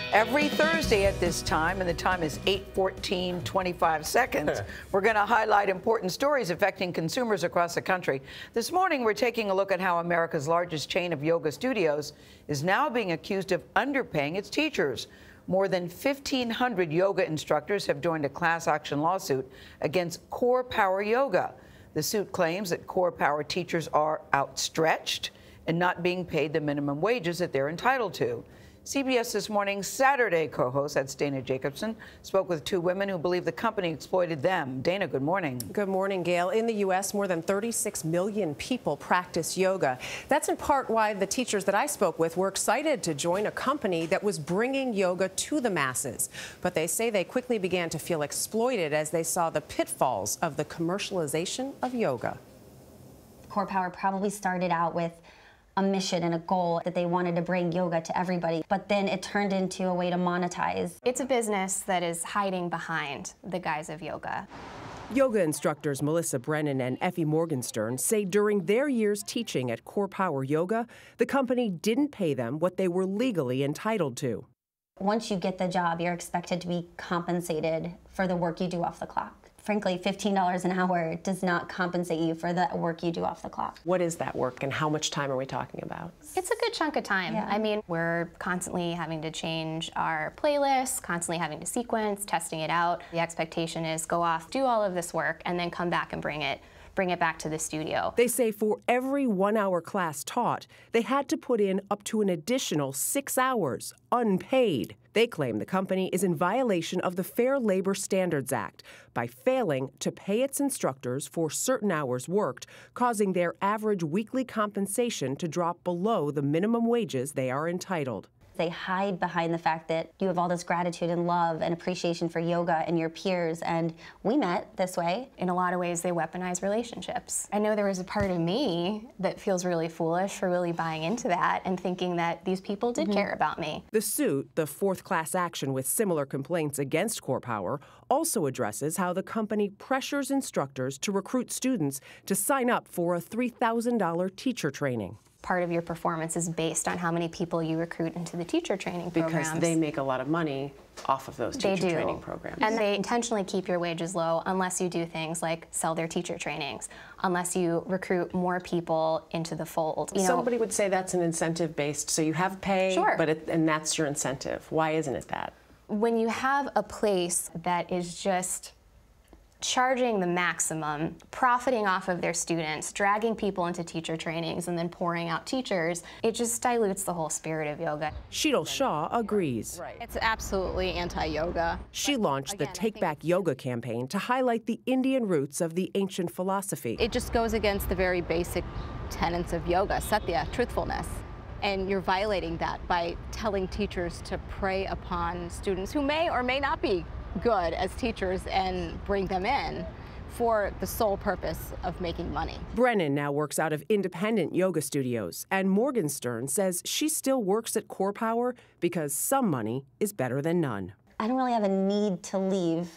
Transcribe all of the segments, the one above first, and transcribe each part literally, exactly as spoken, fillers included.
Every Thursday at this time, and the time is eight fourteen, twenty-five seconds, we're going to highlight important stories affecting consumers across the country. This morning, we're taking a look at how America's largest chain of yoga studios is now being accused of underpaying its teachers. More than fifteen hundred yoga instructors have joined a class action lawsuit against CorePower Yoga. The suit claims that CorePower teachers are outstretched and not being paid the minimum wages that they're entitled to. C B S This Morning Saturday co-host, that's Dana Jacobson, spoke with two women who believe the company exploited them. Dana, good morning. Good morning, Gail. In the U S, more than thirty-six million people practice yoga. That's in part why the teachers that I spoke with were excited to join a company that was bringing yoga to the masses. But they say they quickly began to feel exploited as they saw the pitfalls of the commercialization of yoga. CorePower probably started out with a mission and a goal that they wanted to bring yoga to everybody, but then it turned into a way to monetize. It's a business that is hiding behind the guise of yoga. Yoga instructors Melissa Brennan and Effie Morgenstern say during their years teaching at CorePower Yoga, the company didn't pay them what they were legally entitled to. Once you get the job, you're expected to be compensated for the work you do off the clock. Frankly, fifteen dollars an hour does not compensate you for the work you do off the clock. What is that work and how much time are we talking about? It's a good chunk of time. Yeah. I mean, we're constantly having to change our playlists, constantly having to sequence, testing it out. The expectation is go off, do all of this work, and then come back and bring it bring it back to the studio. They say for every one-hour class taught, they had to put in up to an additional six hours, unpaid. They claim the company is in violation of the Fair Labor Standards Act by failing to pay its instructors for certain hours worked, causing their average weekly compensation to drop below the minimum wages they are entitled. They hide behind the fact that you have all this gratitude and love and appreciation for yoga and your peers, and we met this way. In a lot of ways, they weaponize relationships. I know there was a part of me that feels really foolish for really buying into that and thinking that these people did mm-hmm. care about me. The suit, the fourth class action with similar complaints against CorePower, also addresses how the company pressures instructors to recruit students to sign up for a three thousand dollar teacher training. Part of your performance is based on how many people you recruit into the teacher training programs. Because they make a lot of money off of those teacher they do. training programs. And they intentionally keep your wages low unless you do things like sell their teacher trainings, unless you recruit more people into the fold. You know, somebody would say that's an incentive-based, so you have pay, sure. but it, and that's your incentive. Why isn't it that? When you have a place that is just charging the maximum, profiting off of their students, dragging people into teacher trainings, and then pouring out teachers, it just dilutes the whole spirit of yoga. Sheetal Shaw agrees. It's absolutely anti-yoga. She launched the Take Back Yoga campaign to highlight the Indian roots of the ancient philosophy. It just goes against the very basic tenets of yoga, satya, truthfulness. And you're violating that by telling teachers to prey upon students who may or may not be good as teachers and bring them in for the sole purpose of making money. Brennan now works out of independent yoga studios, and Morgenstern says she still works at CorePower because some money is better than none. I don't really have a need to leave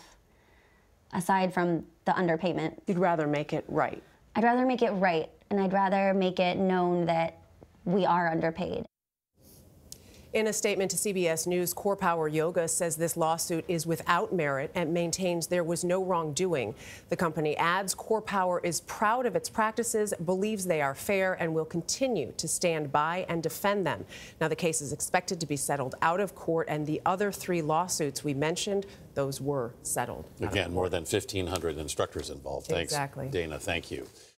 aside from the underpayment. You'd rather make it right. I'd rather make it right, and I'd rather make it known that we are underpaid. In a statement to C B S News, CorePower Yoga says this lawsuit is without merit and maintains there was no wrongdoing. The company adds CorePower is proud of its practices, believes they are fair, and will continue to stand by and defend them. Now, the case is expected to be settled out of court, and the other three lawsuits we mentioned, those were settled. Again, more than fifteen hundred instructors involved. Thanks, exactly. Dana. Thank you.